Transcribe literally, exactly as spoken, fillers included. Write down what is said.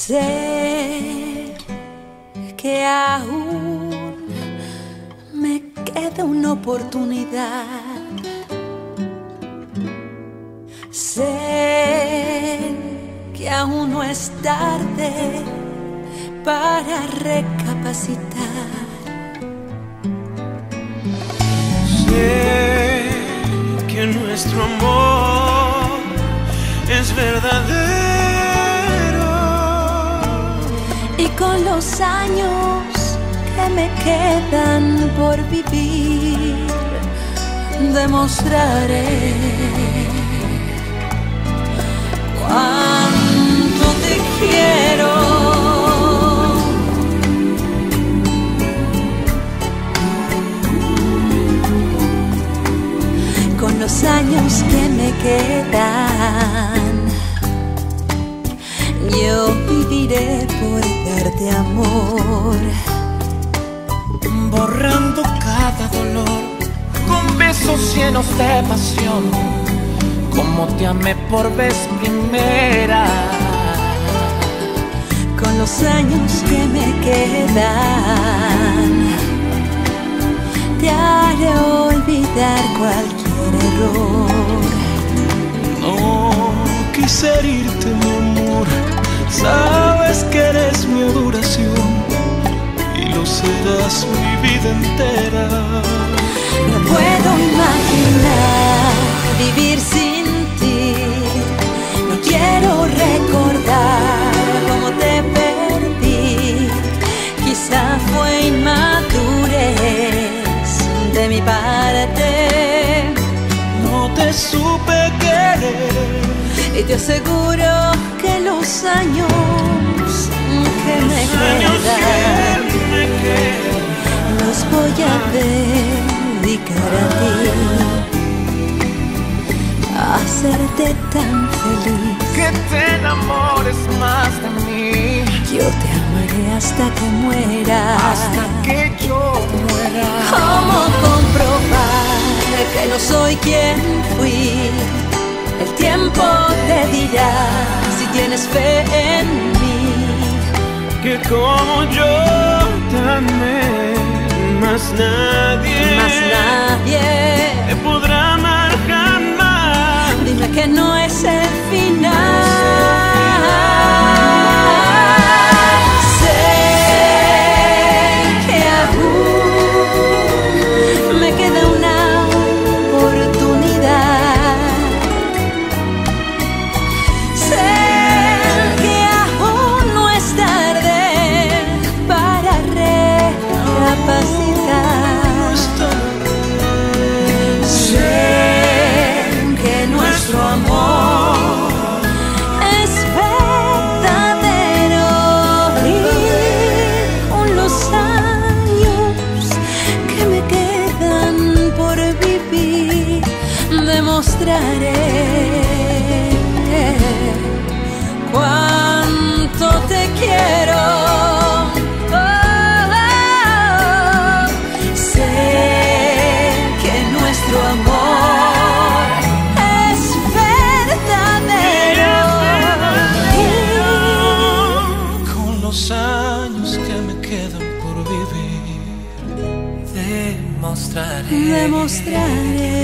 Sé que aún me queda una oportunidad. Sé que aún no es tarde para recapacitar. Sé que nuestro amor es verdadero. Y con los años que me quedan por vivir, demostraré cuánto te quiero. Con los años que me quedan, yo viviré por darte amor, borrando cada dolor con besos llenos de pasión, como te amé por vez primera. Con los años que me quedan, te haré olvidar cualquier error. No quise herirte, mi amor, sabes que eres mi adoración y lo serás mi vida entera. No puedo imaginar vivir sin ti, no quiero recordar cómo te perdí. Quizá fue inmadurez de mi parte, no te supe querer. Y te aseguro que los años que me quedan, los voy a dedicar a ti, a hacerte tan feliz, que te enamores más de mí. Yo te amaré hasta que muera, hasta que yo muera. ¿Cómo comprobar que no soy quien fui? El tiempo te dirá si tienes fe en mí. Que como yo te amé, más nadie, más nadie te podrá amar jamás. Dime que no es el final. Demostraré cuánto te quiero. Oh, oh, oh. Sé que nuestro amor es verdadero. Y con los años que me quedan por vivir, demostraré, demostraré